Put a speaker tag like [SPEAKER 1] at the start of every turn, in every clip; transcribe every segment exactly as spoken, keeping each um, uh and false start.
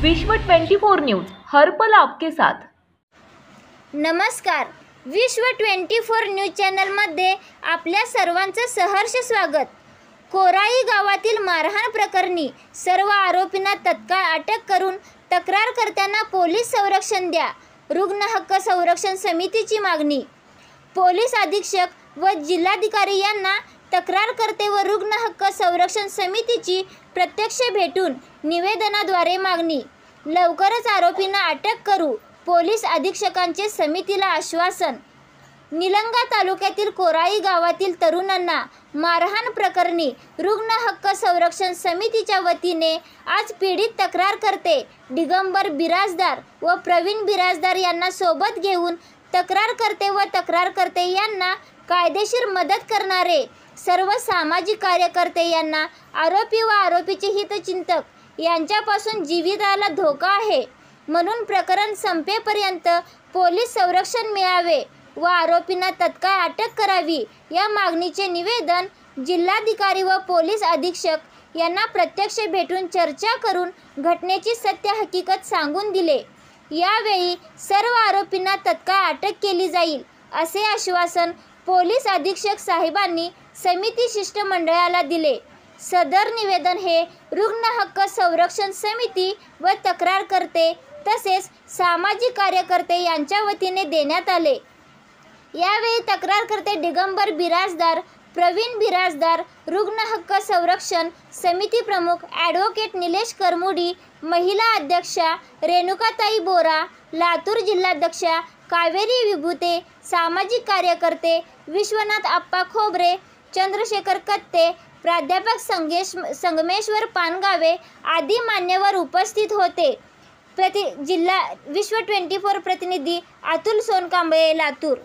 [SPEAKER 1] विश्व चोवीस न्यूज हर पल आपके साथ।
[SPEAKER 2] नमस्कार, विश्व चोवीस न्यूज चॅनलमध्ये आपल्या सर्वांचं सहर्ष स्वागत। कोराळी गावातील मारहाण प्रकरणी सर्व आरोपींना तत्काळ अटक करून तक्रारकर्त्यांना पोलीस संरक्षण द्या, रुग्ण हक्क संरक्षण समितीची मागणी। पोलीस अधीक्षक व जिल्हाधिकारी यांना तक्रारकर्ते व रुग्ण हक्क संरक्षण समितीची प्रत्यक्ष भेटून निवेदनाद्वारे मागणी। लवकरच आरोपींना अटक करू, पोलीस अधीक्षकांचे समितीला आश्वासन। निलंगा तालुक्यातील कोराळी गावातील तरुणांना मारहाण प्रकरणी रुग्ण हक्क संरक्षण समितीच्या वतीने आज पीडित तक्रारकर्ते दिगंबर बिराजदार व प्रवीण बिराजदार यांना सोबत घेऊन तक्रारकर्ते व तक्रारकर्ते यांना कायदेशीर मदत करणारे सर्व सामाजिक कार्यकर्ते यांना आरोपी व आरोपीचे हितचिंतक यांच्यापासून जीविताला धोका आहे म्हणून प्रकरण संपेपर्यंत पोलीस संरक्षण मिळावे व आरोपींना तत्काळ अटक करावी या मागणीचे निवेदन जिल्हाधिकारी व पोलीस अधीक्षक यांना प्रत्यक्ष भेटून चर्चा करून घटनेची सत्य हकीकत सांगून दिले। यावेळी सर्व आरोपींना तत्काळ अटक केली जाईल असे आश्वासन पोलीस अधीक्षक साहेबांनी समिती शिष्टमंडळाला दिले। सदर निवेदन हे रुग्ण हक्क संरक्षण समिती व तक्रारकर्ते तसेच सामाजिक कार्यकर्ते यांच्या वतीने देण्यात आले। यावेळी तक्रारकर्ते दिगंबर बिराजदार, प्रवीण बिराजदार, रुग्ण हक्क संरक्षण समिती प्रमुख ॲडव्होकेट निलेश करमुडी, महिला अध्यक्षा रेणुकाताई बोरा, लातूर जिल्हाध्यक्षा कावेरी विभूते, सामाजिक कार्यकर्ते विश्वनाथ आप्पा खोबरे, चंद्रशेखर कत्ते, प्राध्यापक संगेश संगमेश्वर पानगावे आदी मान्यवर उपस्थित होते। प्रति जिल्हा विश्व चोवीस प्रतिनिधी अतुल सोनकांबळे, लातूर।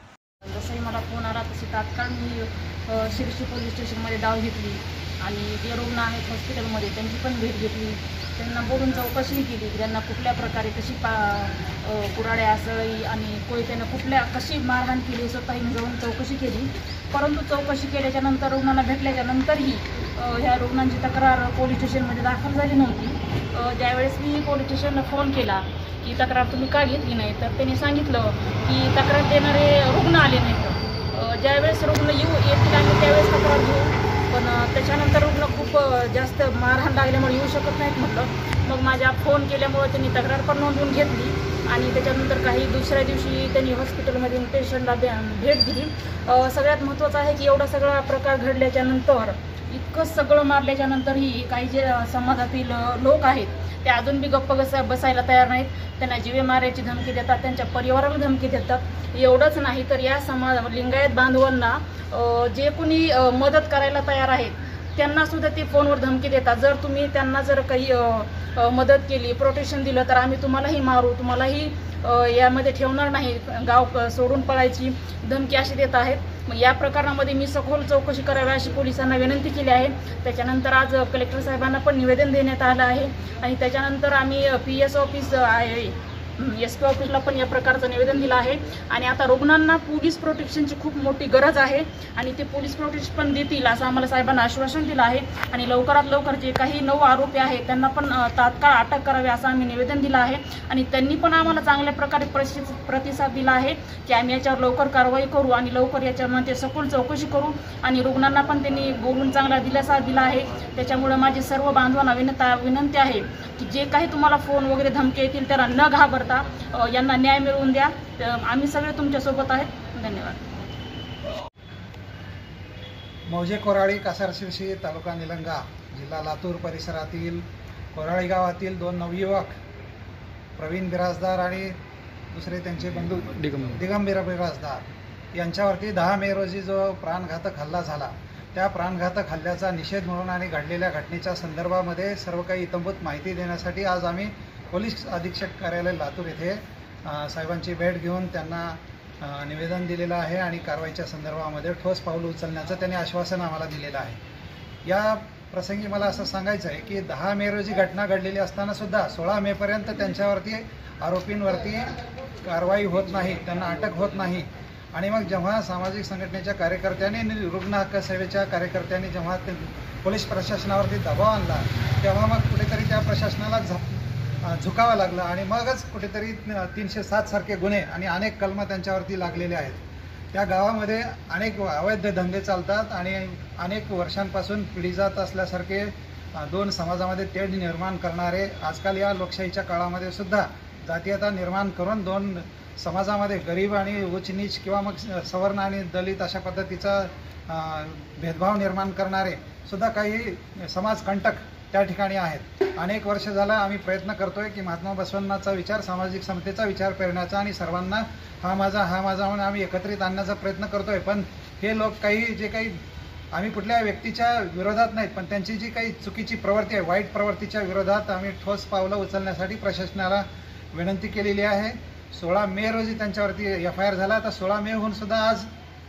[SPEAKER 3] जसंही मला फोन आला तशी तात्काळ मी शिर्शी पोलीस स्टेशनमध्ये धाव घेतली आणि जे रुग्ण आहेत हॉस्पिटलमध्ये त्यांची पण भेट घेतली। त्यांना बोलून चौकशी केली की त्यांना कुठल्या प्रकारे कशी पा कुऱ्हाड्या असळी आणि कोयत्यानं कुठल्या कशी मारहाण केली स्वतःही मी जाऊन चौकशी केली। परंतु चौकशी केल्याच्यानंतर रुग्णांना भेटल्याच्या नंतरही ह्या रुग्णांची तक्रार पोलीस स्टेशनमध्ये दाखल झाली नव्हती। ज्यावेळेस मी पोलीस स्टेशनला फोन केला की तक्रार तुम्ही का घेतली नाही, तर त्यांनी सांगितलं की तक्रार देणारे रुग्ण आले नाहीत। ज्यावेळेस रुग्ण येऊ येतील आम्ही त्यावेळेस तक्रार घेऊ, पण त्याच्यानंतर रुग्ण खूप जास्त मारहाण लागल्यामुळे येऊ शकत नाहीत म्हटलं। मग माझ्या फोन केल्यामुळे त्यांनी तक्रार पण नोंदवून घेतली आणि त्याच्यानंतर काही दुसऱ्या दिवशी त्यांनी हॉस्पिटलमध्ये पेशंटला भेट दिली। सगळ्यात महत्त्वाचं आहे की एवढा सगळा प्रकार घडल्याच्यानंतर, इतकं सगळं मारल्याच्यानंतरही काही जे समाजातील लोक आहेत ते अजून बी गप्प बसा बसायला तयार नाहीत। त्यांना जीवे मारायची धमकी देतात, त्यांच्या परिवाराला धमकी देतात। एवढंच नाही तर या समाज लिंगायत बांधवांना जे कोणी मदत करायला तयार आहेत त्यांनासुद्धा ते फोनवर धमकी देतात। जर तुम्ही त्यांना जर काही मदत केली, प्रोटेक्शन दिलं तर आम्ही तुम्हालाही मारू, तुम्हालाही यामध्ये ठेवणार नाही, गाव सोडून पळायची धमकी अशी देत आहेत। मग या प्रकरणामध्ये मी सखोल चौकशी करावी अशी पोलिसांना विनंती केली आहे। त्याच्यानंतर आज कलेक्टर साहेबांना पण निवेदन देण्यात आलं आहे आणि त्याच्यानंतर आम्ही पी एस ऑफिस आहे एस पी ऑफिसला पण या प्रकारचं निवेदन दिलं आहे। आणि आता रुग्णांना पोलीस प्रोटेक्शनची खूप मोठी गरज आहे आणि ते पोलीस प्रोटेक्शन पण देतील असं आम्हाला साहेबांना आश्वासन दिलं आहे। आणि लवकरात लवकर जे काही नऊ आरोपी आहेत त्यांना पण तात्काळ अटक करावी असं आम्ही निवेदन दिलं आहे। आणि त्यांनी पण आम्हाला चांगल्या प्रकारे प्रतिसाद दिला आहे की आम्ही याच्यावर लवकर कारवाई करू आणि लवकर याच्यामध्ये सखोल चौकशी करू। आणि रुग्णांना पण त्यांनी बोलून चांगला दिलासा दिला आहे। त्याच्यामुळे माझी सर्व बांधवांना विनंती विनंती आहे की जे काही तुम्हाला फोन वगैरे धमकी येतील त्याला न घाबरता यांना न्याय मिळवून द्या। आम्ही सगळे तुमच्या सोबत आहेत। धन्यवाद।
[SPEAKER 4] मौजे कोराळी कासार शिर्शी तालुका निलंगा जिल्हा लातूर परिसरातील कोराळी गावातील दोन नवयुवक प्रवीण बिराजदार आणि दुसरे त्यांचे बंधू दिगंबर बिराजदार यांच्यावरती दहा मे रोजी जो प्राणघातक हल्ला झाला त्या प्राणघातक हल्ल्याचा निषेध म्हणून आणि घडलेल्या घटनेच्या संदर्भामध्ये सर्व काही इत्थंभूत माहिती देण्यासाठी आज आम्ही पोलीस अधीक्षक कार्यालय लातूर येथे साहेबांची भेट घेऊन त्यांना निवेदन दिलेलं आहे आणि कारवाईच्या संदर्भामध्ये ठोस पाऊल उचलण्याचं त्यांनी आश्वासन आम्हाला दिलेलं आहे। या प्रसंगी मला असं सांगायचं आहे की दहा मे रोजी घटना घडलेली असतानासुद्धा सोळा मेपर्यंत त्यांच्यावरती आरोपींवरती कारवाई होत नाही, त्यांना अटक होत नाही। आणि मग जेव्हा सामाजिक संघटनेच्या कार्यकर्त्यांनी आणि रुग्ण हक्क सेवेच्या कार्यकर्त्यांनी जेव्हा ते पोलीस प्रशासनावरती दबाव आणला तेव्हा मग कुठेतरी त्या प्रशासनाला झप अ, झुकावं लागलं आणि मगच कुठेतरी तीनशे सात सारखे गुन्हे आणि अनेक कलमं त्यांच्यावरती लागलेले आहेत. त्या गावामध्ये अनेक अवैध धंदे चालतात आणि अनेक वर्षांपासून पिढी जात असल्यासारखे अ, दोन समाजामध्ये तेढ निर्माण करणारे आजकाल या लोकशाहीच्या काळामध्ये सुद्धा जातीयता निर्माण करून दोन समाजामध्ये गरीब आणि उच्च नीच किंवा मग सवर्ण आणि दलित अशा पद्धतीचा अ, भेदभाव निर्माण करणारे सुद्धा काही समाजकंटक त्या ठिकाणी आहेत. अनेक वर्ष झालं आम्ही प्रयत्न करतोय की महात्मा बसवण्णाचा विचार, सामाजिक समतेचा विचार पेरण्याचा आणि सर्वांना हा माझा हा माझा म्हणून आम्ही एकत्रित आणण्याचा प्रयत्न करतोय. पण हे लोक काही जे काही आम्ही कुठल्या व्यक्तीच्या विरोधात नाहीत, पण त्यांची जी काही चुकीची प्रवृत्ती आहे, वाईट प्रवृत्तीच्या विरोधात आम्ही ठोस पावलं उचलण्यासाठी प्रशासनाला विनंती केलेली आहे. सोळा मे रोजी त्यांच्यावरती एफ आय आर झाला. आता सोळा मे होऊन सुद्धा आज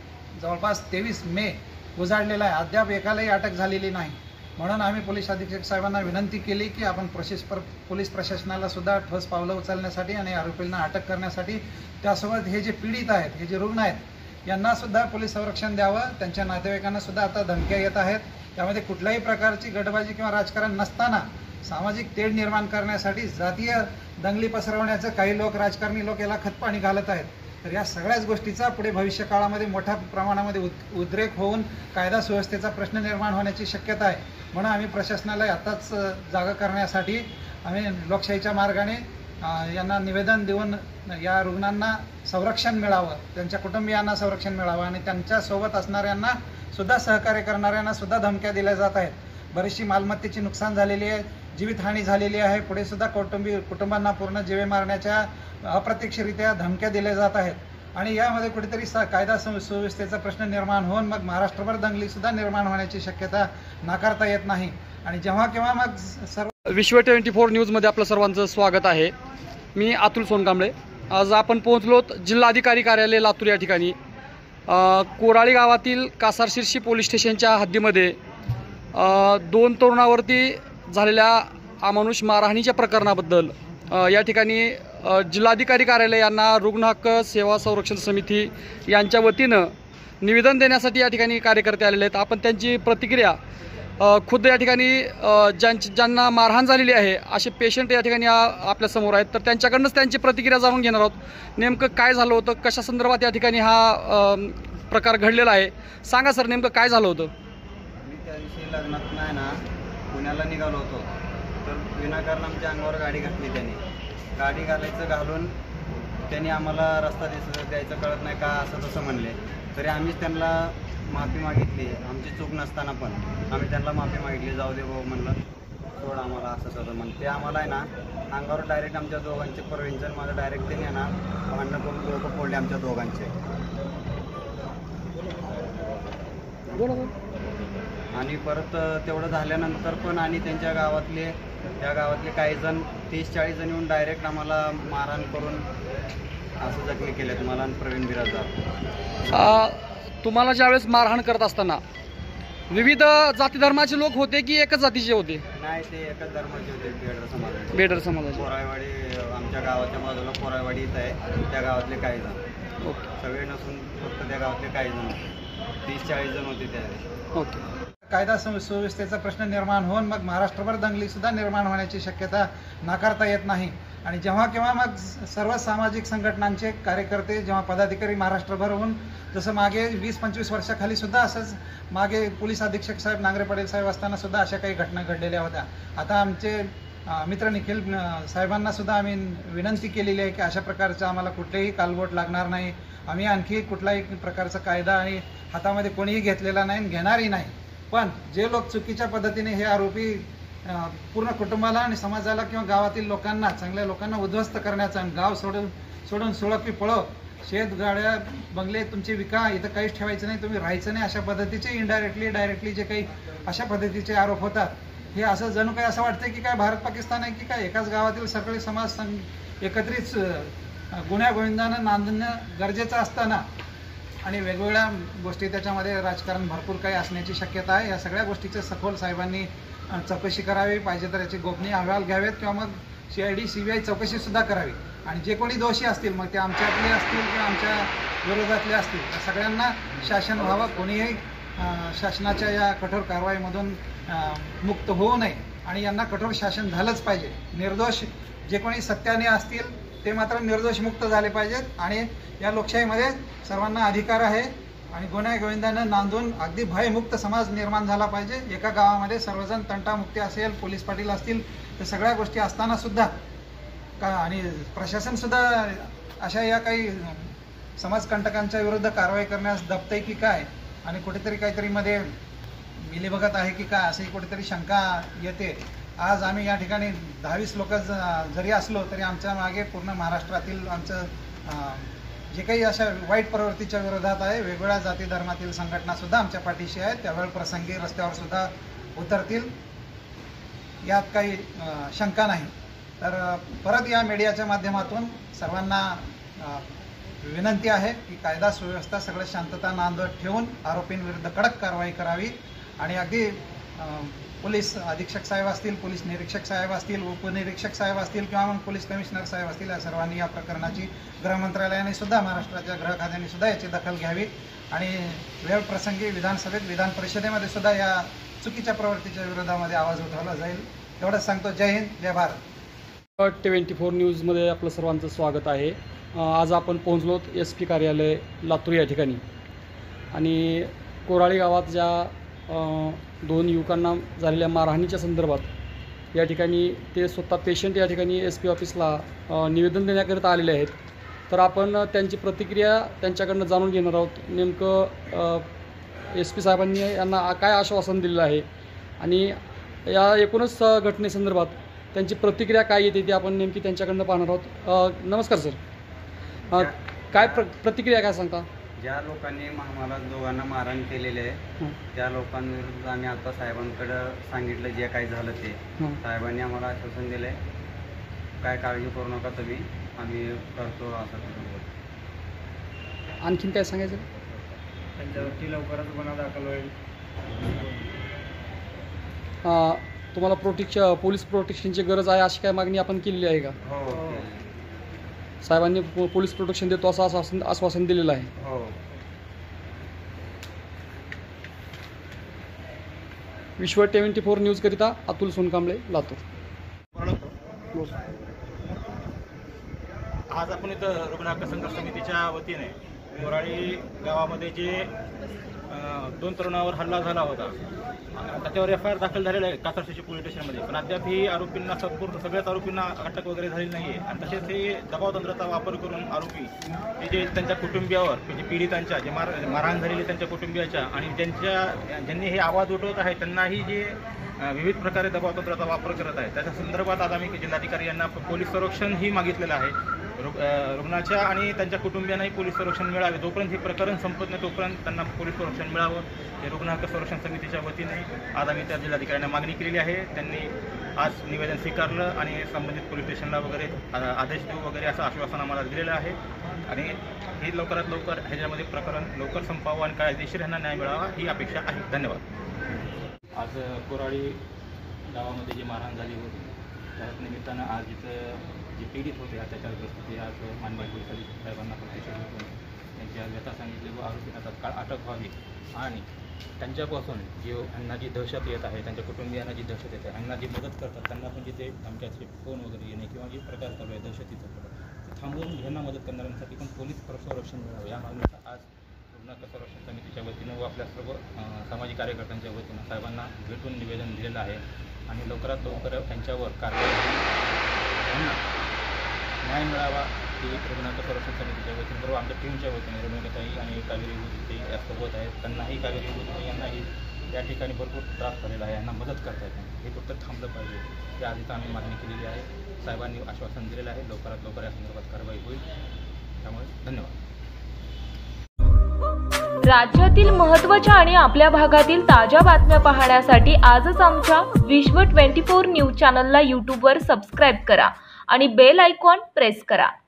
[SPEAKER 4] जवळपास तेवीस मे उजाडलेला आहे. अद्याप एकालाही अटक झालेली नाही. म्हणून आम्ही पोलीस अधीक्षक साहेबांना विनंती केली की आपण प्रोसेस पर पोलीस प्रशासनाला सुद्धा ठोस पावलं उचलण्यासाठी आणि आरोपींना अटक करण्यासाठी, त्यासोबत हे जे पीडित आहेत, हे जे रुग्ण आहेत, यांना सुद्धा पोलीस संरक्षण द्यावं. त्यांच्या नातेवाईकांना सुद्धा आता धमक्या येत आहेत. त्यामध्ये कुठल्याही प्रकारची गटबाजी किंवा राजकारण नसताना सामाजिक तेढ निर्माण करण्यासाठी जातीय दंगली पसरवण्याचं काही लोक, राजकारणी लोक याला खतपाणी घालत आहेत. तर या सगळ्याच गोष्टीचा पुढे भविष्य काळामध्ये मोठ्या प्रमाणामध्ये उद उद्रेक होऊन कायदा सुव्यवस्थेचा प्रश्न निर्माण होण्याची शक्यता आहे. म्हणून आम्ही प्रशासनाला आताच जागा करण्यासाठी आम्ही लोकशाहीच्या मार्गाने यांना निवेदन देऊन या रुग्णांना संरक्षण मिळावं, त्यांच्या कुटुंबियांना संरक्षण मिळावं आणि त्यांच्यासोबत असणाऱ्यांना सुद्धा सहकार्य करणाऱ्यांना सुद्धा धमक्या दिल्या जात आहेत. बरीचशी मालमत्तेची नुकसान झालेली आहे, जीवितहानी झालेली आहे. पुढे सुद्धा कौटुंबी कुटुंबांना पूर्ण जीवे मारण्याच्या अप्रत्यक्षरित्या धमक्या दिल्या जात आहेत आणि यामध्ये कुठेतरी सा कायदा सुव्यवस्थेचा प्रश्न निर्माण होऊन मग महाराष्ट्रभर दंगलीसुद्धा निर्माण होण्याची शक्यता नाकारता येत नाही. आणि जेव्हा केव्हा मग सर्व
[SPEAKER 5] विश्व ट्वेंटी फोर न्यूजमध्ये आपलं सर्वांचं स्वागत आहे. मी अतुल सोनकांबळे. आज आपण पोहोचलोत जिल्हाधिकारी कार्यालय लातूर या ठिकाणी. कोराळी गावातील कासारशिरसी पोलीस स्टेशनच्या हद्दीमध्ये दोन तरुणावरती झालेल्या अमानुष मारहाणीच्या प्रकरणाबद्दल या ठिकाणी जिल्हाधिकारी कार्यालय यांना रुग्ण हक्क सेवा संरक्षण समिती यांच्या वतीनं निवेदन देण्यासाठी या ठिकाणी कार्यकर्ते आलेले आहेत. आपण त्यांची प्रतिक्रिया खुद्द या ठिकाणी ज्यांची ज्यांना मारहाण झालेली आहे असे पेशंट या ठिकाणी आपल्या समोर आहेत, तर त्यांच्याकडूनच त्यांची प्रतिक्रिया जाणून घेणार आहोत. नेमकं काय झालं होतं, कशा संदर्भात या ठिकाणी हा प्रकार घडलेला आहे, सांगा सर, नेमकं काय झालं होतं?
[SPEAKER 6] मी त्या दिवशी लग्नात नाही ना पुण्याला निघालो होतो, तर विनाकारण आमच्या अंगावर गाडी घातली. त्यांनी गाडी घालायचं घालून त्यांनी आम्हाला रस्ता दिस द्यायचं कळत नाही का असं तसं म्हणले. तरी आम्हीच त्यांना माफी मागितली, आमची चूक नसताना पण आम्ही त्यांना माफी मागितली. जाऊ दे भाऊ म्हणलं, सोड आम्हाला असं तसं म्हण. ते आम्हाला आहे ना अंगावर डायरेक्ट आमच्या दोघांचे प्रवीणचं माझं डायरेक्ट त्यांनी आहे ना भांडणं करून डोकं फोडले आमच्या दोघांचे. आणि परत तेवढं झाल्यानंतर पण आणि त्यांच्या गावातले त्या गावातले काही जण तीस चाळीस जण येऊन डायरेक्ट आम्हाला मारहाण करून असं जखमी केलेत मला आणि प्रवीण बिराजदार.
[SPEAKER 5] तुम्हाला ज्यावेळेस मारहाण करत असताना विविध जाती धर्माचे लोक होते की एकच जातीचे होते?
[SPEAKER 6] नाही, ते एकच धर्माचे होते, बेडर समाजाचे.
[SPEAKER 5] बेडर समाजाचे.
[SPEAKER 6] कोराळवाडी आमच्या गावाच्या बाजूला कोराळवाडी इथं आहे, त्या गावातले काही जण.
[SPEAKER 5] ओके.
[SPEAKER 6] सगळे नसून फक्त त्या गावातले काही जण, तीस चाळीस जण होते त्या.
[SPEAKER 5] ओके.
[SPEAKER 4] कायदा सुव्यवस्थेचा प्रश्न निर्माण होऊन मग महाराष्ट्रभर दंगलीसुद्धा निर्माण होण्याची शक्यता नाकारता येत नाही. आणि जेव्हा केव्हा मग सर्व सामाजिक संघटनांचे कार्यकर्ते, जेव्हा पदाधिकारी महाराष्ट्रभर होऊन, जसं मागे वीस पंचवीस वर्षाखाली सुद्धा असंच मागे पोलीस अधीक्षक साहेब नांगरे पाटील साहेब असताना सुद्धा अशा काही घटना घडलेल्या होत्या. आता आमचे मित्र निखिल साहेबांना सुद्धा आम्ही विनंती केलेली आहे की अशा प्रकारचं आम्हाला कुठलेही कालबोट लागणार नाही. आम्ही आणखी कुठलाही प्रकारचा कायदा आणि हातामध्ये कोणीही घेतलेला नाही, घेणारही नाही. पण जे लोक चुकीच्या पद्धतीने हे आरोपी पूर्ण कुटुंबाला आणि समाजाला किंवा गावातील लोकांना, चांगल्या लोकांना उद्ध्वस्त करण्याचा, गाव सोडून सोडून सुळकी पळव, शेत गाड्या बंगले तुमचे विका, इथं काहीच ठेवायचं नाही, तुम्ही राहायचं नाही, अशा पद्धतीचे इनडायरेक्टली डायरेक्टली जे काही अशा पद्धतीचे आरोप होतात, हे असं जणू काही असं वाटतं की काय भारत पाकिस्तान आहे की काय, एकाच गावातील सगळे समाज संघ एकत्रित गुन्ह्या गोविंदानं नांदणं गरजेचं असताना आणि वेगवेगळ्या गोष्टी त्याच्यामध्ये राजकारण भरपूर काही असण्याची शक्यता आहे. या सगळ्या गोष्टीचे सखोल साहेबांनी चौकशी करावी, पाहिजे तर याचे गोपनीय अहवाल घ्यावेत किंवा मग C I D C B I चौकशीसुद्धा करावी. आणि जे कोणी दोषी असतील, मग ते आमच्यातले असतील किंवा आमच्या विरोधातले असतील, त्या सगळ्यांना शासन व्हावं, कोणीही शासनाच्या या कठोर कारवाईमधून मुक्त होऊ नये आणि यांना कठोर शासन झालंच पाहिजे. निर्दोष जे कोणी सत्याने असतील ते मात्र निर्दोष मुक्त झाले पाहिजेत आणि या लोकशाहीमध्ये सर्वांना अधिकार आहे आणि गुन्हा गोविंदानं नांदून अगदी भयमुक्त समाज निर्माण झाला पाहिजे. एका गावामध्ये सर्वजण तंटामुक्ती असेल, पोलीस पाटील असतील, तर सगळ्या गोष्टी असताना सुद्धा का आणि प्रशासनसुद्धा अशा या काही समाजकंटकांच्या विरुद्ध कारवाई करण्यास दबतंय की काय आणि कुठेतरी काहीतरी मध्ये मिलीभगत आहे की काय अशी कुठेतरी शंका येते. आज आम्ही या ठिकाणी दहावीस लोक जरी असलो तरी आमच्या मागे पूर्ण महाराष्ट्रातील आमचं जे काही अशा वाईट प्रवृत्तीच्या विरोधात आहे वेगवेगळ्या जाती धर्मातील संघटनासुद्धा आमच्या पाठीशी आहेत. त्यावेळी प्रसंगी रस्त्यावर सुद्धा उतरतील यात काही शंका नाही. तर परत या मीडियाच्या माध्यमातून सर्वांना विनंती आहे की कायदा सुव्यवस्था सगळं शांतता नांदत ठेवून आरोपींविरुद्ध कडक कारवाई करावी आणि अगदी पोलीस अधीक्षक साहेब असतील, पोलीस निरीक्षक साहेब असतील, उपनिरीक्षक साहेब असतील किंवा मग पोलीस कमिशनर साहेब असतील या सर्वांनी या प्रकरणाची गृहमंत्रालयाने सुद्धा महाराष्ट्राच्या गृह खात्याने सुद्धा याची दखल घ्यावी आणि वेळ प्रसंगी विधानसभेत विधान परिषदेमध्ये सुद्धा या चुकीच्या प्रवृत्तीच्या विरोधामध्ये आवाज उठवला जाईल. एवढंच सांगतो. जय हिंद, जय भारत.
[SPEAKER 5] ट्वेंटी फोर न्यूजमध्ये आपलं सर्वांचं स्वागत आहे. आज आपण पोहोचलोत एस पी कार्यालय लातूर या ठिकाणी आणि कोराळी गावात ज्या दोन युवकांना झालेल्या मारहाणीच्या संदर्भात या ठिकाणी ते स्वतः पेशंट या ठिकाणी एस पी ऑफिसला निवेदन देण्याकरिता आलेले आहेत. तर आपण त्यांची प्रतिक्रिया त्यांच्याकडनं जाणून घेणार आहोत. नेमकं एस पी साहेबांनी यांना काय आश्वासन दिलेलं आहे आणि या एकूणच घटनेसंदर्भात त्यांची प्रतिक्रिया काय येते ती आपण नेमकी त्यांच्याकडनं पाहणार आहोत. नमस्कार सर, काय प्र प्रतिक्रिया काय सांगता?
[SPEAKER 6] ज्या लोकांनी आम्हाला दोघांना मारहाण केलेले आहे त्या लोकांविरुद्ध आम्ही आता साहेबांकडं सांगितलं जे काही झालं ते. साहेबांनी आम्हाला आश्वासन दिलं आहे काय काळजी करू नका तुम्ही, आम्ही करतो असं.
[SPEAKER 5] आणखीन काय सांगायचं?
[SPEAKER 6] त्यांच्यावरती लवकरच गुन्हा दाखल होईल.
[SPEAKER 5] तुम्हाला प्रोटेक्शन पोलीस प्रोटेक्शनची गरज आहे अशी काय मागणी आपण केलेली आहे का?
[SPEAKER 6] हो,
[SPEAKER 5] साहेबांनी पोलीस प्रोटेक्शन देतो असं आश्वासन आश्वासन दिलेलं आहे.
[SPEAKER 6] हो.
[SPEAKER 5] विश्व ट्वेंटी फोर न्यूजकरिता अतुल सोनकांबळे, लातूर.
[SPEAKER 7] आज आपण इथं रुग्ण हक्क संघर्ष समितीच्या वतीने कोराळी गावामध्ये जे दोन तरुणावर हल्ला झाला होता त्याच्यावर एफ आय आर दाखल झालेला आहे कासार शिर्शी पोलीस स्टेशनमध्ये, पण अद्याप ही आरोपींना संपूर्ण सगळ्याच आरोपींना अटक वगैरे झालेली नाही आहे. आणि तसेच हे दबावतंत्राचा वापर करून आरोपी हे जे त्यांच्या कुटुंबियावर म्हणजे पीडितांच्या जे मार मारहाण झालेली त्यांच्या कुटुंबियाच्या आणि ज्यांच्या ज्यांनी हे आवाज उठवत आहे त्यांनाही जे विविध प्रकारे दबावतंत्राचा वापर करत आहे त्याच्या संदर्भात आज आम्ही जिल्हाधिकारी यांना पोलीस संरक्षणही मागितलेलं आहे. रुग रुग्णाच्या आणि त्यांच्या कुटुंबियांनाही पोलीस संरक्षण मिळावे. जोपर्यंत हे प्रकरण संपत नाही तोपर्यंत त्यांना पोलीस संरक्षण मिळावं हे रुग्ण हक्क संरक्षण समितीच्या वतीने आज आम्ही त्या जिल्हाधिकाऱ्यांना मागणी केलेली आहे. त्यांनी आज निवेदन स्वीकारलं आणि संबंधित पोलीस स्टेशनला वगैरे आदेश देऊ वगैरे असं आश्वासन आम्हाला दिलेलं आहे आणि हे लवकरात लवकर ह्याच्यामध्ये प्रकरण लवकर संपावं आणि कायदेशीर ह्यांना न्याय मिळावा ही अपेक्षा आहे. धन्यवाद.
[SPEAKER 8] आज कोराळी गावामध्ये जी मारहाण झाली होती त्या निमित्तानं आज इथं जे पीडित होते अत्याचारग्रस्त ते आज माननीय पोलीस साहेबांना प्रत्यक्ष भेटून त्यांची आज व्यथा सांगितली व आरोपींना तत्काळ अटक व्हावी आणि त्यांच्यापासून जे यांना जी दहशत येत आहे त्यांच्या कुटुंबियांना जी दहशत येत आहे यांना जी मदत करतात त्यांना पण जिथे धमक्याचे फोन वगैरे येणे किंवा जे प्रकार चालू आहे दहशतीचा ते थांबवून ह्यांना मदत करणाऱ्यांसाठी पण पोलीस संरक्षण मिळावं या मागणीचा आज रुग्ण हक्क संरक्षण समितीच्या वतीनं व आपल्या सर्व सामाजिक कार्यकर्त्यांच्या वतीनं साहेबांना भेटून निवेदन दिलेलं आहे आणि लवकरात लवकर त्यांच्यावर कारवाई त्यांना न्याय मिळावा ही रुग्ण हक्क संरक्षण समितीच्या वतीने बरोबर आमच्या टीमच्या वतीने रमेशताई आणि कावेरी उदते यासोबत आहेत. त्यांनाही कावेरी उदते यांनाही या ठिकाणी भरपूर त्रास झालेला आहे, यांना मदत करता येत नाही, हे फक्त थांबलं पाहिजे या आधीच आम्ही मागणी केलेली आहे. साहेबांनी आश्वासन दिलेलं आहे लवकरात लवकर या संदर्भात कारवाई होईल. त्यामुळे धन्यवाद.
[SPEAKER 1] राज्यातील महत्त्वाच्या आणि आपल्या भागातील ताज्या बातम्या पाहण्यासाठी आजच आमच्या विश्व ट्वेंटी फोर न्यूज चॅनलला यूट्यूबवर सबस्क्राईब करा आणि बेल आयकॉन प्रेस करा.